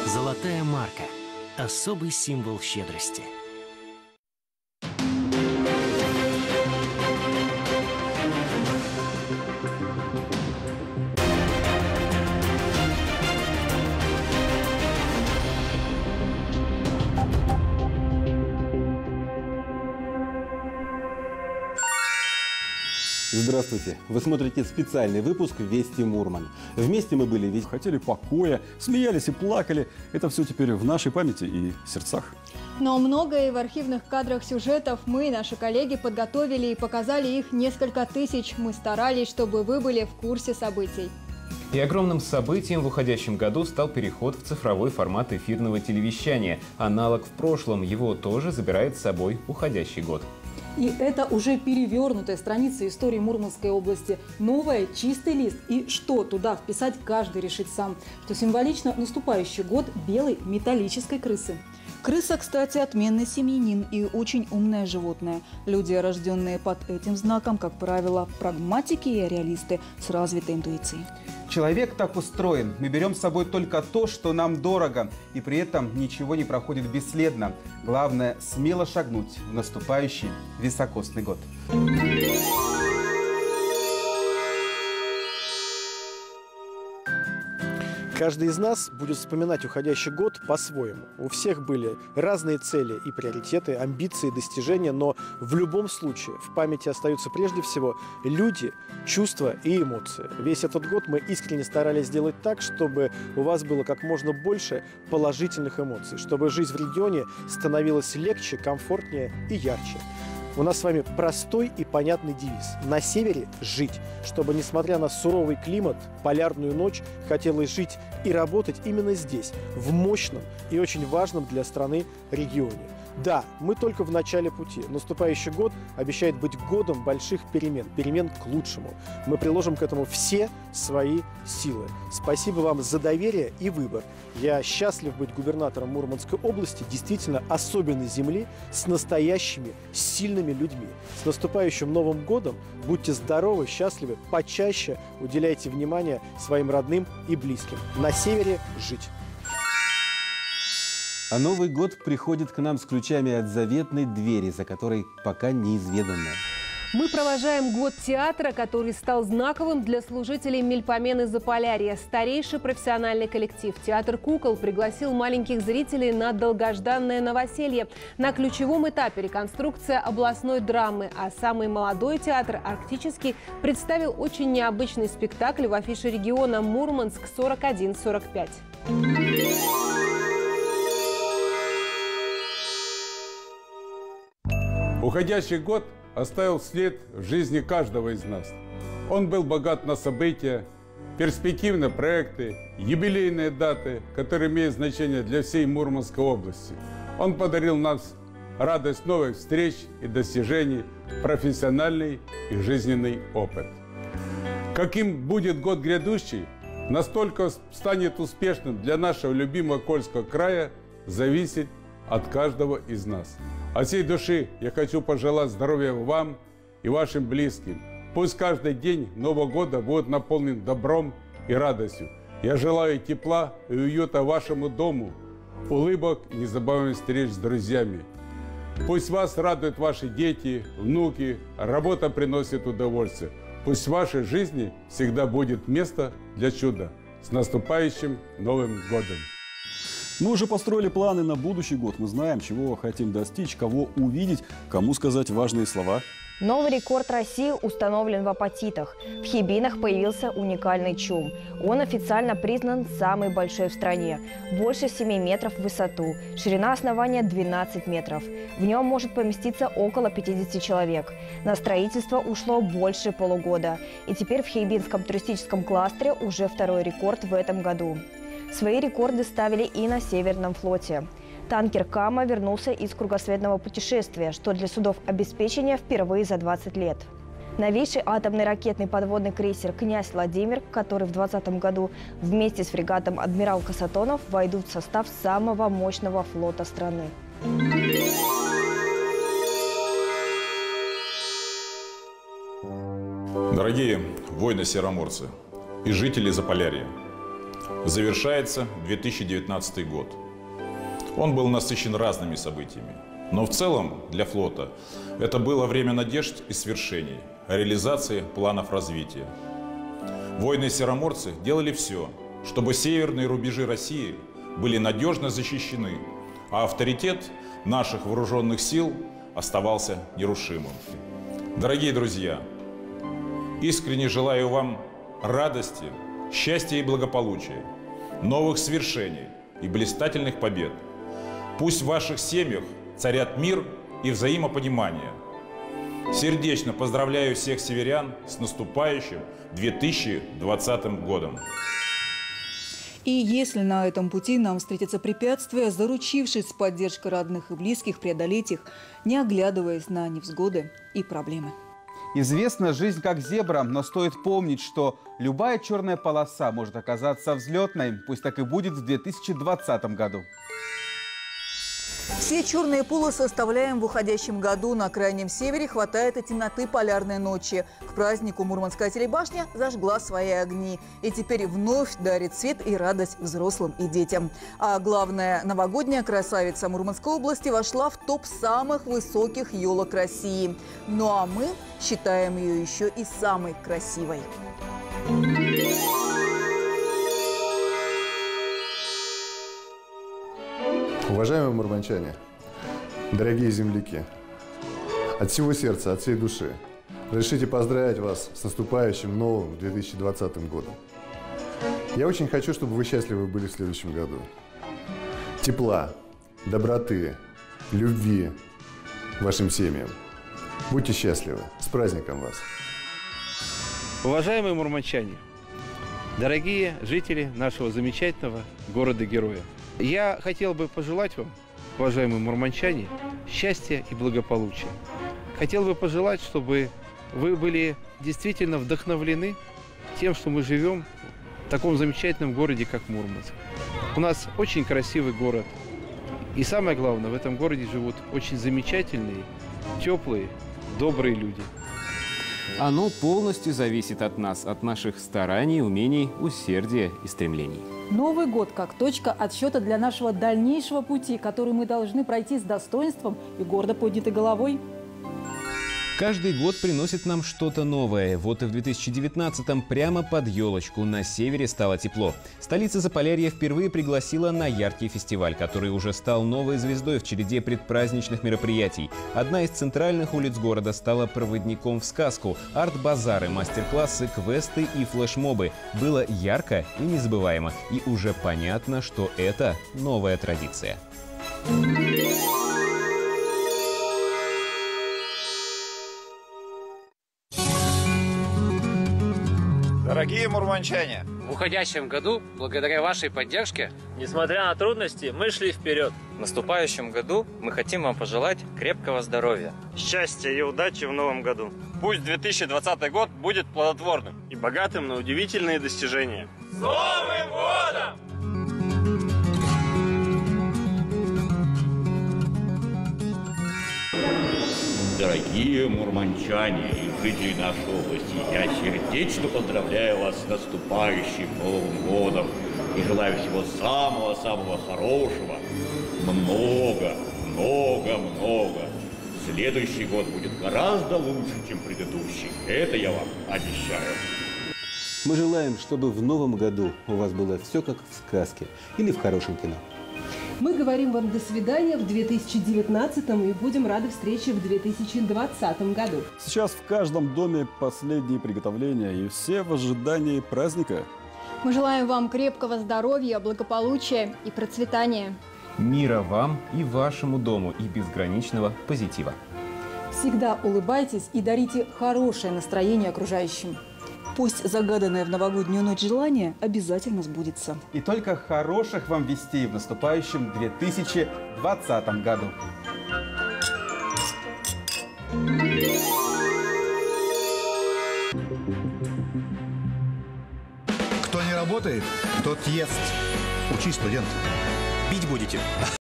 Золотая марка – особый символ щедрости. Здравствуйте! Вы смотрите специальный выпуск «Вести Мурман». Вместе мы были ведь хотели покоя, смеялись и плакали. Это все теперь в нашей памяти и сердцах. Но многое в архивных кадрах сюжетов мы, наши коллеги, подготовили и показали их несколько тысяч. Мы старались, чтобы вы были в курсе событий. И огромным событием в уходящем году стал переход в цифровой формат эфирного телевещания. Аналог в прошлом, его тоже забирает с собой уходящий год. И это уже перевернутая страница истории Мурманской области. Новая, чистый лист. И что туда вписать, каждый решит сам. Что символично, наступающий год белой металлической крысы. Крыса, кстати, отменный семьянин и очень умное животное. Люди, рожденные под этим знаком, как правило, прагматики и реалисты с развитой интуицией. Человек так устроен. Мы берем с собой только то, что нам дорого. И при этом ничего не проходит бесследно. Главное – смело шагнуть в наступающий високосный год. Каждый из нас будет вспоминать уходящий год по-своему. У всех были разные цели и приоритеты, амбиции, достижения, но в любом случае в памяти остаются прежде всего люди, чувства и эмоции. Весь этот год мы искренне старались сделать так, чтобы у вас было как можно больше положительных эмоций, чтобы жизнь в регионе становилась легче, комфортнее и ярче. У нас с вами простой и понятный девиз. На севере жить, чтобы, несмотря на суровый климат, полярную ночь, хотелось жить и работать именно здесь, в мощном и очень важном для страны регионе. Да, мы только в начале пути. Наступающий год обещает быть годом больших перемен, перемен к лучшему. Мы приложим к этому все свои силы. Спасибо вам за доверие и выбор. Я счастлив быть губернатором Мурманской области, действительно особенной земли, с настоящими, сильными людьми. С наступающим Новым годом! Будьте здоровы, счастливы, почаще уделяйте внимание своим родным и близким. На севере жить! А Новый год приходит к нам с ключами от заветной двери, за которой пока неизведанное. Мы провожаем год театра, который стал знаковым для служителей Мельпомены Заполярья. Старейший профессиональный коллектив «Театр кукол» пригласил маленьких зрителей на долгожданное новоселье. На ключевом этапе реконструкция областной драмы, а самый молодой театр «Арктический» представил очень необычный спектакль в афише региона Мурманск-41-45. Уходящий год оставил след в жизни каждого из нас. Он был богат на события, перспективные проекты, юбилейные даты, которые имеют значение для всей Мурманской области. Он подарил нам радость новых встреч и достижений, профессиональный и жизненный опыт. Каким будет год грядущий, настолько станет успешным для нашего любимого Кольского края, зависит от каждого из нас. От всей души я хочу пожелать здоровья вам и вашим близким. Пусть каждый день Нового года будет наполнен добром и радостью. Я желаю тепла и уюта вашему дому, улыбок и незабываемых встреч с друзьями. Пусть вас радуют ваши дети, внуки, работа приносит удовольствие. Пусть в вашей жизни всегда будет место для чуда. С наступающим Новым годом! Мы уже построили планы на будущий год. Мы знаем, чего хотим достичь, кого увидеть, кому сказать важные слова. Новый рекорд России установлен в апатитах. В Хибинах появился уникальный чум. Он официально признан самый большой в стране. Больше 7 метров в высоту. Ширина основания 12 метров. В нем может поместиться около 50 человек. На строительство ушло больше полугода. И теперь в Хибинском туристическом кластере уже второй рекорд в этом году. Свои рекорды ставили и на Северном флоте. Танкер «Кама» вернулся из кругосветного путешествия, что для судов обеспечения впервые за 20 лет. Новейший атомный ракетный подводный крейсер «Князь Владимир», который в 2020 году вместе с фрегатом «Адмирал Касатонов» войдут в состав самого мощного флота страны. Дорогие воины-сероморцы и жители Заполярья, Завершается 2019 год. Он был насыщен разными событиями. Но в целом для флота это было время надежд и свершений, реализации планов развития. Воины-сероморцы делали все, чтобы северные рубежи России были надежно защищены, а авторитет наших вооруженных сил оставался нерушимым. Дорогие друзья, искренне желаю вам радости, счастья и благополучия, новых свершений и блистательных побед. Пусть в ваших семьях царят мир и взаимопонимание. Сердечно поздравляю всех северян с наступающим 2020 годом. И если на этом пути нам встретятся препятствия, заручившись поддержкой родных и близких, преодолеть их, не оглядываясь на невзгоды и проблемы. Известна жизнь как зебра, но стоит помнить, что любая черная полоса может оказаться взлетной. Пусть так и будет в 2020 году. Все черные полосы оставляем в уходящем году. На крайнем севере хватает и темноты полярной ночи. К празднику Мурманская телебашня зажгла свои огни. И теперь вновь дарит свет и радость взрослым и детям. А главное, новогодняя красавица Мурманской области вошла в топ самых высоких елок России. Ну а мы считаем ее еще и самой красивой. Уважаемые мурманчане, дорогие земляки, от всего сердца, от всей души, разрешите поздравить вас с наступающим новым 2020 годом. Я очень хочу, чтобы вы счастливы были в следующем году. Тепла, доброты, любви вашим семьям. Будьте счастливы. С праздником вас! Уважаемые мурманчане, дорогие жители нашего замечательного города-героя, я хотел бы пожелать вам, уважаемые мурманчане, счастья и благополучия. Хотел бы пожелать, чтобы вы были действительно вдохновлены тем, что мы живем в таком замечательном городе, как Мурманск. У нас очень красивый город. И самое главное, в этом городе живут очень замечательные, теплые, добрые люди. Оно полностью зависит от нас, от наших стараний, умений, усердия и стремлений. Новый год как точка отсчета для нашего дальнейшего пути, который мы должны пройти с достоинством и гордо поднятой головой. Каждый год приносит нам что-то новое. Вот и в 2019-м прямо под елочку на севере стало тепло. Столица Заполярья впервые пригласила на яркий фестиваль, который уже стал новой звездой в череде предпраздничных мероприятий. Одна из центральных улиц города стала проводником в сказку. Арт-базары, мастер-классы, квесты и флешмобы. Было ярко и незабываемо. И уже понятно, что это новая традиция. Дорогие мурманчане! В уходящем году, благодаря вашей поддержке, несмотря на трудности, мы шли вперед. В наступающем году мы хотим вам пожелать крепкого здоровья, счастья и удачи в новом году. Пусть 2020 год будет плодотворным и богатым на удивительные достижения. С Новым годом! Дорогие мурманчане и жители нашей области, я сердечно поздравляю вас с наступающим Новым годом и желаю всего самого-самого хорошего. Много. Следующий год будет гораздо лучше, чем предыдущий. Это я вам обещаю. Мы желаем, чтобы в новом году у вас было все как в сказке или в хорошем кино. Мы говорим вам до свидания в 2019-м и будем рады встрече в 2020 году. Сейчас в каждом доме последние приготовления и все в ожидании праздника. Мы желаем вам крепкого здоровья, благополучия и процветания. Мира вам и вашему дому и безграничного позитива. Всегда улыбайтесь и дарите хорошее настроение окружающим. Пусть загаданное в новогоднюю ночь желание обязательно сбудется. И только хороших вам вестей в наступающем 2020 году. Кто не работает, тот ест. Учись, студент. Бить будете.